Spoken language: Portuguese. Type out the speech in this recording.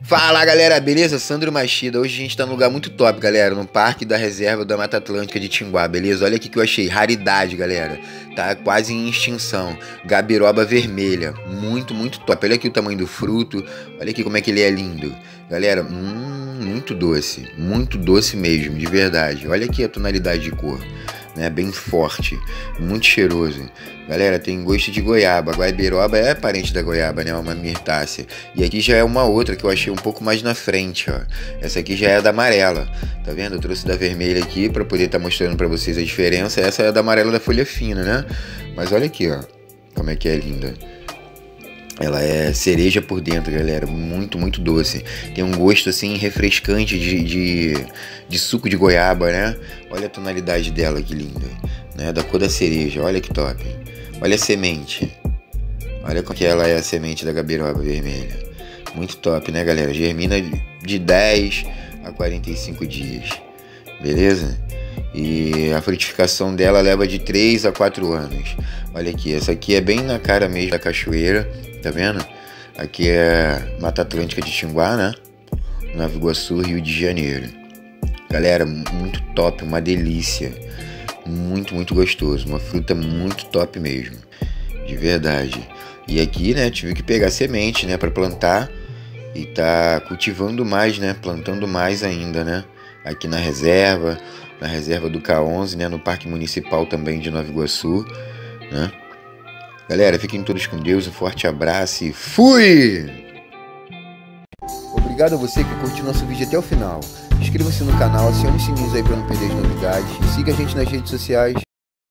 Fala galera, beleza? Sandro Machida. Hoje a gente tá num lugar muito top, galera, no Parque da Reserva da Mata Atlântica de Tinguá, beleza? Olha aqui que eu achei, raridade, galera. Tá quase em extinção. Gabiroba vermelha, muito top. Olha aqui o tamanho do fruto, olha aqui como é que ele é lindo. Galera, muito doce mesmo, de verdade. Olha aqui a tonalidade de cor, né? Bem forte, muito cheiroso. Galera, tem gosto de goiaba. A guaibiroba é parente da goiaba, né? Uma mirtácea. E aqui já é uma outra que eu achei um pouco mais na frente, ó. Essa aqui já é da amarela, tá vendo? Eu trouxe da vermelha aqui pra poder estar mostrando pra vocês a diferença. Essa é da amarela da folha fina, né? Mas olha aqui, ó, como é que é linda. Ela é cereja por dentro, galera, muito doce. Tem um gosto assim refrescante de suco de goiaba, né? Olha a tonalidade dela, que linda, né? Da cor da cereja, olha que top. Olha a semente, olha como que ela é a semente da gabiroba vermelha. Muito top, né, galera? Germina de 10 a 45 dias, beleza? E a frutificação dela leva de 3 a 4 anos. Olha aqui, essa aqui é bem na cara mesmo da cachoeira, tá vendo? Aqui é Mata Atlântica de Tinguá, né? Nova Iguaçu, Rio de Janeiro. Galera, muito top, uma delícia. Muito gostoso, uma fruta muito top mesmo, de verdade. E aqui, né, tive que pegar semente, né, para plantar e tá cultivando mais, né, plantando mais ainda, né? Aqui na reserva do K11, né, no Parque Municipal também de Nova Iguaçu, né? Galera, fiquem todos com Deus, um forte abraço e fui! Obrigado a você que curtiu nosso vídeo até o final. Inscreva-se no canal, acione os sininhos aí para não perder as novidades e siga a gente nas redes sociais.